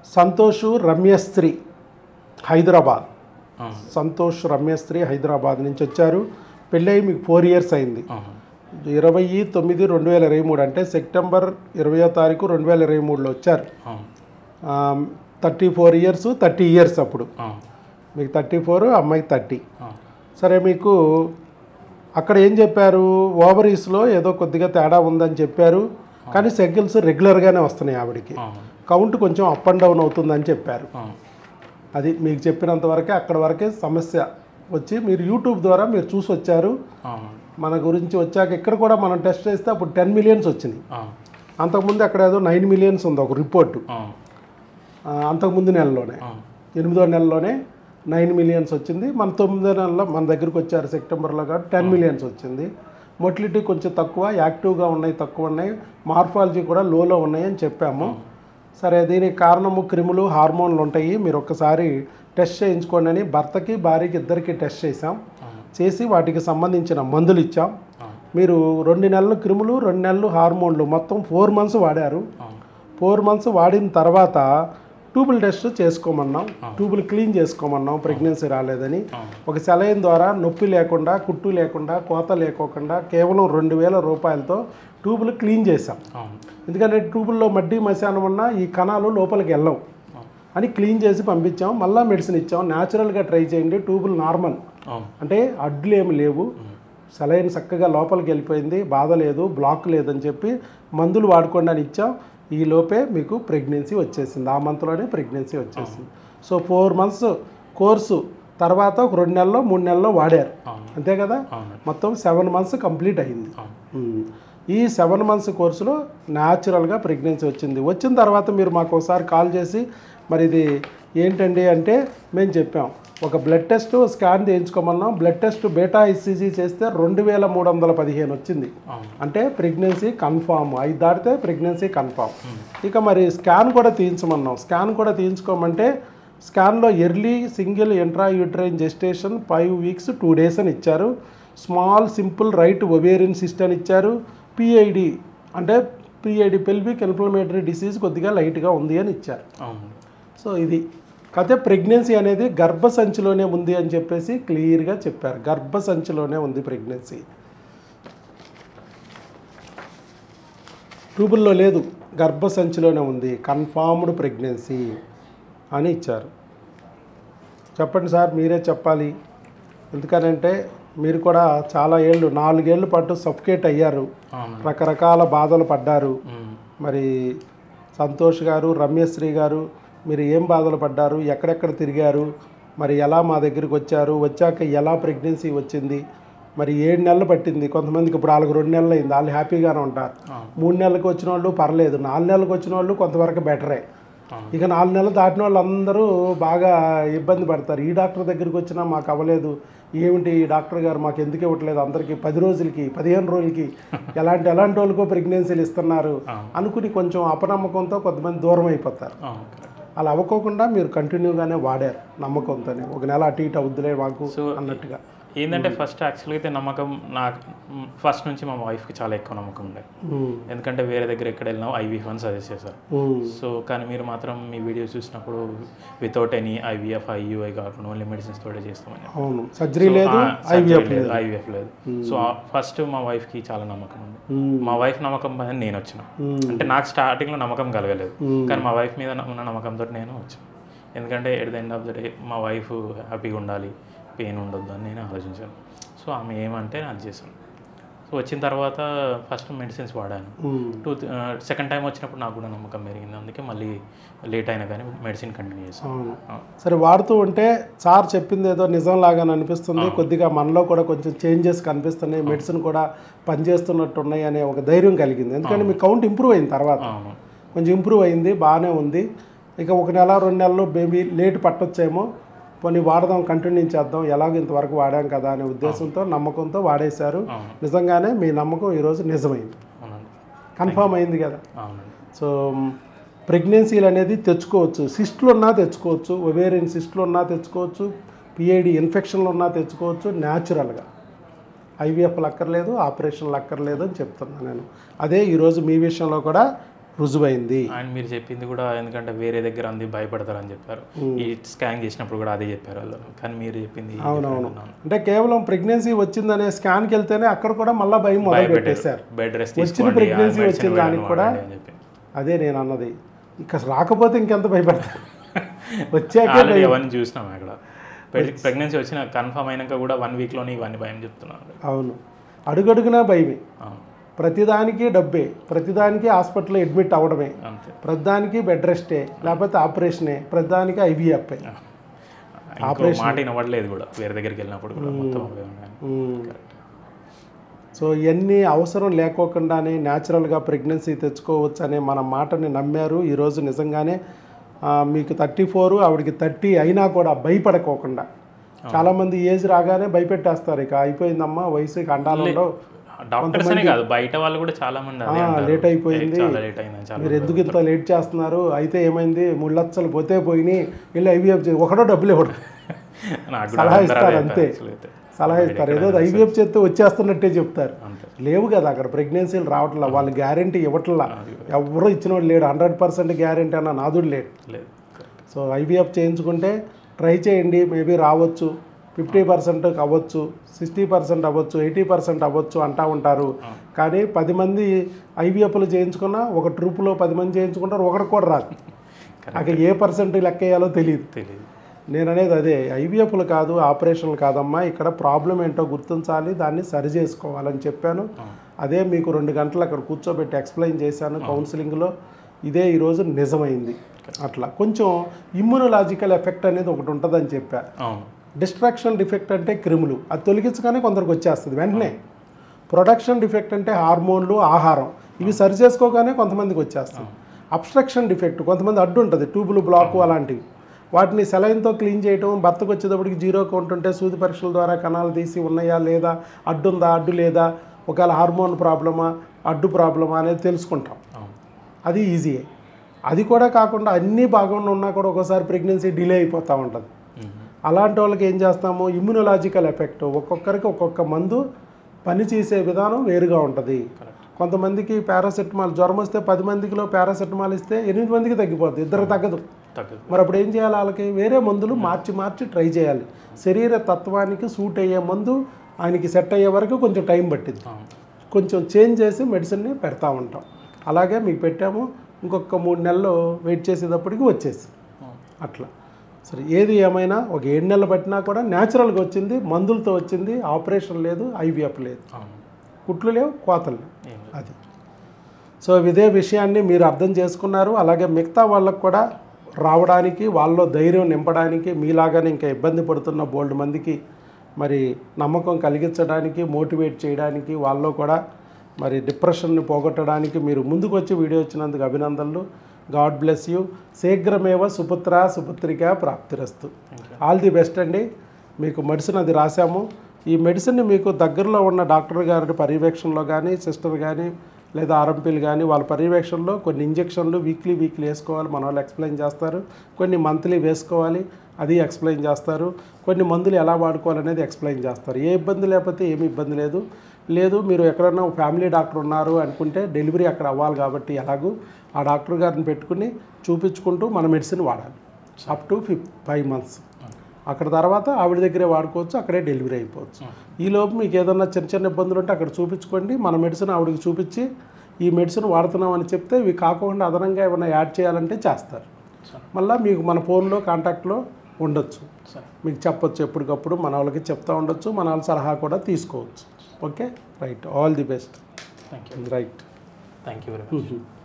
సంతోష్ రమ్యశ్రీ హైదరాబాద్. సంతోష్ రమ్యశ్రీ హైదరాబాద్ నుంచి వచ్చారు. పెళ్ళయి మీకు 4 years అయింది. 29/2023 అంటే సెప్టెంబర్ 20వ తారీఖు 2023లో వచ్చారు. 34 years 30 years అప్పుడు మీకు 34, అమ్మాయికి 30. సరే, మీకు అక్కడ ఏం చెప్పారు, ఓవరీస్లో ఏదో కొద్దిగా తేడా ఉందని చెప్పారు. కానీ సైకిల్స్ రెగ్యులర్గానే వస్తున్నాయి ఆవిడికి. కౌంట్ కొంచెం అప్ అండ్ డౌన్ అవుతుందని చెప్పారు. అది మీకు చెప్పినంత వరకే, అక్కడ వరకే సమస్య వచ్చి మీరు యూట్యూబ్ ద్వారా మీరు చూసి వచ్చారు. మన గురించి వచ్చాక ఇక్కడ కూడా మనం టెస్ట్ చేస్తే అప్పుడు 10 million వచ్చినాయి. అంతకుముందు అక్కడ ఏదో 9 million ఉంది ఒక రిపోర్టు. అంతకుముందు నెలలోనే 8వ నెలలోనే 9 million వచ్చింది. మన 9వ నెలలో మన దగ్గరికి వచ్చారు సెప్టెంబర్లో కాబట్టి 10 million వచ్చింది. మొటిలిటీ కొంచెం తక్కువ, యాక్టివ్గా ఉన్నాయి, తక్కువ ఉన్నాయి, మార్ఫాలజీ కూడా లోలో ఉన్నాయి అని చెప్పాము. సరే, దీనికి కారణము క్రిములు, హార్మోన్లు ఉంటాయి, మీరు ఒక్కసారి టెస్ట్ చేయించుకోండి అని భర్తకి భార్యకి ఇద్దరికి టెస్ట్ చేసాం. చేసి వాటికి సంబంధించిన మందులు ఇచ్చాం. మీరు 2 నెలలు క్రిములు, 2 నెలలు హార్మోన్లు, మొత్తం 4 months వాడారు. 4 months వాడిన తర్వాత ట్యూబుల్ టెస్ట్ చేసుకోమన్నాం. ట్యూబులు క్లీన్ చేసుకోమన్నాం, ప్రెగ్నెన్సీ రాలేదని. ఒక సెలైన్ ద్వారా నొప్పి లేకుండా, కుట్టు లేకుండా, కోత లేకోకుండా కేవలం 2,000 రూపాయలతో ట్యూబులు క్లీన్ చేసాం. ఎందుకంటే ట్యూబుల్లో మడ్డి మశానం ఉన్నా ఈ కణాలు లోపలికి వెళ్ళవు అని క్లీన్ చేసి పంపించాం. మళ్ళీ మెడిసిన్ ఇచ్చాం. న్యాచురల్గా ట్రై చేయండి, ట్యూబులు నార్మల్ అంటే అడ్లు ఏమి లేవు, సెలైన్ చక్కగా లోపలికి వెళ్ళిపోయింది, బాధ లేదు, బ్లాక్ లేదని చెప్పి మందులు వాడుకోండి అని ఇచ్చాం. ఈ లోపే మీకు ప్రెగ్నెన్సీ వచ్చేసింది. ఆ మంత్లోనే ప్రెగ్నెన్సీ వచ్చేసింది. సో 4 months కోర్సు తర్వాత ఒక 2 నెలల్లో 3 నెలల్లో వాడారు, అంతే కదా. మొత్తం 7 months కంప్లీట్ అయింది. ఈ 7 months కోర్సులో న్యాచురల్గా ప్రెగ్నెన్సీ వచ్చింది. వచ్చిన తర్వాత మీరు మాకు ఒకసారి కాల్ చేసి మరి ఇది ఏంటండి అంటే మేము చెప్పాం, ఒక బ్లడ్ టెస్ట్ స్కాన్ చేయించుకోమన్నాం. బ్లడ్ టెస్ట్ బీటా ICG చేస్తే 2,315 వచ్చింది. అంటే ప్రెగ్నెన్సీ కన్ఫామ్, 5 దాటితే ప్రెగ్నెన్సీ కన్ఫామ్. ఇక మరి స్కాన్ కూడా తీయించమన్నాం. స్కాన్ కూడా తీయించుకోమంటే స్కాన్లో early single intrauterine gestation 5 weeks 2 days అని ఇచ్చారు. Small simple right ovarian cyst అని ఇచ్చారు. PID అంటే PID పెల్విక్ ఇన్ఫ్లమేటరీ డిసీజ్ కొద్దిగా లైట్గా ఉంది అని ఇచ్చారు. సో ఇది కథ. ప్రెగ్నెన్సీ అనేది గర్భసంచిలోనే ఉంది అని చెప్పేసి క్లియర్గా చెప్పారు. గర్భసంచిలోనే ఉంది ప్రెగ్నెన్సీ, ట్యూబుల్లో లేదు, గర్భసంచిలోనే ఉంది, కన్ఫామ్డ్ ప్రెగ్నెన్సీ అని ఇచ్చారు. చెప్పండి సార్, మీరే చెప్పాలి. ఎందుకనంటే మీరు కూడా చాలా ఏళ్ళు 4 ఏళ్ళ పాటు సఫికేట్ అయ్యారు, రకరకాల బాధలు పడ్డారు. మరి సంతోష్ గారు, రమ్యశ్రీ గారు, మీరు ఏం బాధలు పడ్డారు, ఎక్కడెక్కడ తిరిగారు, మరి ఎలా మా దగ్గరికి వచ్చారు, వచ్చాక ఎలా ప్రెగ్నెన్సీ వచ్చింది, మరి 7 నెలలు పట్టింది. కొంతమందికి ఇప్పుడు వాళ్ళకి 2 నెలలు అయింది, వాళ్ళు హ్యాపీగానే ఉంటారు. 3 నెలలకు వచ్చిన వాళ్ళు పర్లేదు, 4 నెలలకు వచ్చిన వాళ్ళు కొంతవరకు బెటరే. ఇక 4 నెలలు దాటిన వాళ్ళు అందరూ బాగా ఇబ్బంది పడతారు. ఈ డాక్టర్ దగ్గరికి వచ్చినా మాకు అవ్వలేదు, ఏమిటి ఈ డాక్టర్ గారు మాకు ఎందుకు ఇవ్వట్లేదు, అందరికీ 10 రోజులకి 15 రోజులకి ఎలాంటి వాళ్ళకో ప్రెగ్నెన్సీలు ఇస్తున్నారు అనుకుని కొంచెం అపనమ్మకంతో కొంతమంది దూరం అయిపోతారు. అలా అవ్వకోకుండా మీరు కంటిన్యూగానే వాడారు నమ్మకంతోనే. ఒక నెల అటు ఇటు అవుద్దులే మాకు అన్నట్టుగా. ఏంటంటే ఫస్ట్ యాక్చువల్గా అయితే నమ్మకం నాకు ఫస్ట్ నుంచి మా వైఫ్కి చాలా ఎక్కువ నమ్మకం ఉండే. ఎందుకంటే వేరే దగ్గర ఎక్కడ వెళ్ళినా IVF అని సజెస్ట్ చేశారు. సో కానీ మీరు మాత్రం మీ వీడియోస్ చూసినప్పుడు వితౌట్ ఎనీ IVF IUI కాకుండా ఓన్లీ మెడిసిన్స్ తోటే చేస్తామని. అవును, సర్జరీ లేదు, IVF లేదు. సో ఫస్ట్ మా వైఫ్కి చాలా నమ్మకం ఉంది. మా వైఫ్ నమ్మకం పైన నేను వచ్చిన. అంటే నాకు స్టార్టింగ్లో నమ్మకం కలగలేదు, కానీ మా వైఫ్ మీద ఉన్న నమ్మకంతో నేను వచ్చాను. ఎందుకంటే at the end of the day మా వైఫ్ హ్యాపీగా ఉండాలి, పెయిన్ ఉండొద్దు అని నేను ఆలోచించాను. సో ఆమె ఏమంటే అది చేశాను. సో వచ్చిన తర్వాత ఫస్ట్ మెడిసిన్స్ వాడాను. సెకండ్ టైం వచ్చినప్పుడు నాకు కూడా నమ్మకం పెరిగింది. అందుకే మళ్ళీ లేట్ అయినా కానీ మెడిసిన్ కంటిన్యూ చేశాను. సరే, వాడుతూ ఉంటే సార్ చెప్పింది ఏదో నిజంలాగా అనిపిస్తుంది, కొద్దిగా మనలో కూడా కొంచెం చేంజెస్ కనిపిస్తున్నాయి, మెడిసిన్ కూడా పనిచేస్తున్నట్టు ఉన్నాయి అనే ఒక ధైర్యం కలిగింది. ఎందుకంటే మీ కౌంట్ ఇంప్రూవ్ అయిన తర్వాత కొంచెం ఇంప్రూవ్ అయింది, బాగానే ఉంది. ఇక 1 నెల 2 నెలలు బేబీ లేట్ పట్టొచ్చేమో, కొన్ని వాడదాం, కంటిన్యూ చేద్దాం, ఎలాగో ఇంతవరకు వాడాం కదా అనే ఉద్దేశంతో నమ్మకంతో వాడేశారు. నిజంగానే మీ నమ్మకం ఈరోజు నిజమైంది, కన్ఫామ్ అయింది కదా. సో ప్రెగ్నెన్సీలు అనేది తెచ్చుకోవచ్చు, సిస్టులు ఉన్నా తెచ్చుకోవచ్చు, ఒవేరియన్ సిస్టులు ఉన్నా తెచ్చుకోవచ్చు, PID ఇన్ఫెక్షన్లు ఉన్నా తెచ్చుకోవచ్చు. న్యాచురల్గా IVFలు అక్కర్లేదు, ఆపరేషన్లు అక్కర్లేదు అని చెప్తున్నాను నేను. అదే ఈరోజు మీ విషయంలో కూడా రుజువైంది. అండ్ మీరు చెప్పింది కూడా ఎందుకంటే వేరే దగ్గర అంది భయపడతారని చెప్పారు, ఈ స్కాన్ చేసినప్పుడు కూడా అదే చెప్పారు వాళ్ళు, కానీ మీరు చెప్పింది అవునవును. అంటే కేవలం ప్రెగ్నెన్సీ వచ్చిందనే స్కాన్కి వెళ్తేనే అక్కడ కూడా మళ్ళీ భయం మొదలు పెట్టేశారు. బెడ్ రెస్ట్ వచ్చిన ప్రెగ్నెన్సీ వచ్చిన దానికి కూడా అదే నేను అన్నది. ఇక రాకపోతే ఇంకెంత భయపడతారు. వచ్చాక అవన్నీ చూసినాం అక్కడ. ప్రెగ్నెన్సీ వచ్చిన కన్ఫర్మ్ అయినాక కూడా 1 వీక్లోనే ఇవన్నీ భయం చెప్తున్నాను. అవును, అడుగడుగునా భయమే. ప్రతిదానికి డబ్బే, ప్రతిదానికి హాస్పిటల్లో అడ్మిట్ అవ్వడమే, ప్రతిదానికి బెడ్ రెస్టే, లేకపోతే ఆపరేషనే, ప్రతిదానికి IVF. ఆపరేషన్ మాట వినవట్లేదు కూడా వేరే దగ్గరికి వెళ్ళినప్పుడు కూడా మొత్తం. సో ఇవన్నీ అవసరం లేకోకుండానే న్యాచురల్గా ప్రెగ్నెన్సీ తెచ్చుకోవచ్చు అనే మన మాటని నమ్మారు. ఈరోజు నిజంగానే మీకు 34, ఆవిడకి 30 అయినా కూడా భయపడకోకుండా. చాలామంది ఏజ్ రాగానే భయపెట్టేస్తారు, ఇక అయిపోయిందమ్మా వయసు, అండాలలో డాక్టర్స్ అనే కాదు బయట వాళ్ళు కూడా చాలా మంది లేట్ అయిపోయింది, మీరు ఎందుకు ఇంత లేట్ చేస్తున్నారు, అయితే ఏమైంది 3 లక్షలు పోతే పోయినాయి, వెళ్ళి IVF ఒకటో డబ్బులు ఇవ్వడం, సలహా ఇస్తారు అంతే, సలహా ఇస్తారు. ఏదో IVF చేస్తే వచ్చేస్తున్నట్టే చెప్తారు. లేవు కదా అక్కడ ప్రెగ్నెన్సీలు రావట్లా, వాళ్ళు గ్యారెంటీ ఇవ్వట్లా, ఎవరో ఇచ్చిన వాడు లేడు, 100% గ్యారెంటీ అన్న నాదుడు లేడు. సో IVF చేయించుకుంటే ట్రై చేయండి, మేబీ రావచ్చు, 50% అవ్వచ్చు, 60% అవ్వచ్చు, 80% అవ్వచ్చు అంటూ ఉంటారు. కానీ 10 మంది IVFలు చేయించుకున్నా, ఒక ట్రూప్లో 10 మంది చేయించుకుంటారు, ఒకటి కూడా రాదు. అక్కడ ఏ పర్సెంట్ లెక్క వేయాలో తెలియదు. నేను అనేది అదే, IVFలు కాదు, ఆపరేషన్లు కాదమ్మా, ఇక్కడ ప్రాబ్లం ఏంటో గుర్తించాలి, దాన్ని సరి చేసుకోవాలని చెప్పాను. అదే మీకు 2 గంటలు అక్కడ కూర్చోబెట్టి ఎక్స్ప్లెయిన్ చేశాను కౌన్సిలింగ్లో. ఇదే ఈరోజు నిజమైంది. అట్లా కొంచెం ఇమ్యూనలాజికల్ ఎఫెక్ట్ అనేది ఒకటి ఉంటుందని చెప్పారు. డిస్ట్రాక్షన్ డిఫెక్ట్ అంటే క్రిములు, అది తొలగించగానే కొందరికి వచ్చేస్తుంది వెంటనే. ప్రొడక్షన్ డిఫెక్ట్ అంటే హార్మోన్లు, ఆహారం, ఇవి సరి చేసుకోగానే కొంతమందికి వచ్చేస్తుంది. అబ్స్ట్రక్షన్ డిఫెక్ట్ కొంతమంది అడ్డు ఉంటుంది, ట్యూబులు బ్లాకు అలాంటివి, వాటిని సెలైన్తో క్లీన్ చేయడం, భర్తకు వచ్చేటప్పటికి 0 కౌంట్ ఉంటే సూది పరీక్షల ద్వారా కణాలు తీసి ఉన్నాయా లేదా, అడ్డుందా అడ్డు లేదా, ఒకవేళ హార్మోన్ ప్రాబ్లమా అడ్డు ప్రాబ్లమా అనేది తెలుసుకుంటాం. అది ఈజీయే. అది కూడా కాకుండా అన్నీ బాగుండి ఉన్నా కూడా ఒకసారి ప్రెగ్నెన్సీ డిలే అయిపోతూ ఉంటుంది. అలాంటి వాళ్ళకి ఏం చేస్తాము, ఇమ్యూనలాజికల్ ఎఫెక్ట్, ఒక్కొక్కరికి ఒక్కొక్క మందు పనిచేసే విధానం వేరుగా ఉంటుంది. కొంతమందికి పారాసెటమాల్ జ్వరం వస్తే 10 మందికిలో పారాసెటమాల్ ఇస్తే 8 మందికి తగ్గిపోతుంది, 2 తగ్గదు. మరి అప్పుడు ఏం చేయాలి, వాళ్ళకి వేరే మందులు మార్చి ట్రై చేయాలి. శరీర తత్వానికి సూట్ అయ్యే మందు ఆయనకి సెట్ అయ్యే వరకు కొంచెం టైం పట్టింది. కొంచెం చేంజ్ చేసి మెడిసిన్ని పెడతా ఉంటాం. అలాగే మీకు పెట్టాము, ఇంకొక 3 నెలలు వెయిట్ చేసేటప్పటికి వచ్చేసి అట్లా. సరే, ఏది ఏమైనా ఒక 7 నెలలు పట్టినా కూడా న్యాచురల్గా వచ్చింది, మందులతో వచ్చింది, ఆపరేషన్ లేదు, IVF లేదు, కుట్లు లేవు, కోతలు లేవు. అది. సో ఇదే విషయాన్ని మీరు అర్థం చేసుకున్నారు. అలాగే మిగతా వాళ్ళకు కూడా రావడానికి, వాళ్ళలో ధైర్యం నింపడానికి, మీలాగానే ఇంకా ఇబ్బంది పడుతున్న బోల్డ్ మందికి మరి నమ్మకం కలిగించడానికి, మోటివేట్ చేయడానికి, వాళ్ళలో కూడా మరి డిప్రెషన్ని పోగొట్టడానికి మీరు ముందుకు వచ్చి వీడియో వచ్చినందుకు అభినందనలు. God bless you. శీఘ్రమేవ సుపుత్ర సుపుత్రిక ప్రాప్తిరస్తు. ఆల్ ది బెస్ట్ అండి. మీకు మెడిసిన్ అది రాశాము. ఈ మెడిసిన్ని మీకు దగ్గరలో ఉన్న డాక్టర్ గారి పర్యవేక్షణలో కానీ, సిస్టర్ కానీ, లేదా RMPలు కానీ వాళ్ళ పర్యవేక్షణలో కొన్ని ఇంజెక్షన్లు వీక్లీ వేసుకోవాలి, మన వాళ్ళు ఎక్స్ప్లెయిన్ చేస్తారు. కొన్ని మంత్లీ వేసుకోవాలి, అది ఎక్స్ప్లెయిన్ చేస్తారు. కొన్ని మందులు ఎలా వాడుకోవాలనేది ఎక్స్ప్లెయిన్ చేస్తారు. ఏ ఇబ్బంది లేకపోతే ఏమి ఇబ్బంది లేదు. మీరు ఎక్కడన్నా ఫ్యామిలీ డాక్టర్ ఉన్నారు అనుకుంటే డెలివరీ అక్కడ అవ్వాలి కాబట్టి ఎలాగూ ఆ డాక్టర్ గారిని పెట్టుకుని చూపించుకుంటూ మన మెడిసిన్ వాడాలి అప్ టు 5 months. అక్కడ తర్వాత ఆవిడ దగ్గరే వాడుకోవచ్చు, అక్కడే డెలివరీ అయిపోవచ్చు. ఈలోపు మీకు ఏదన్నా చిన్న ఇబ్బందులు ఉంటే అక్కడ చూపించుకోండి. మన మెడిసిన్ ఆవిడకి చూపించి ఈ మెడిసిన్ వాడుతున్నామని చెప్తే ఇవి కాకుండా అదనంగా ఏమైనా యాడ్ చేయాలంటే చేస్తారు. మళ్ళీ మీకు మన ఫోన్లో కాంటాక్ట్లో ఉండొచ్చు, మీకు చెప్పొచ్చు, ఎప్పటికప్పుడు మన వాళ్ళకి చెప్తూ ఉండొచ్చు, మన వాళ్ళ సలహా కూడా తీసుకోవచ్చు. Okay, right. All the best. Thank you. Right. Thank you very much.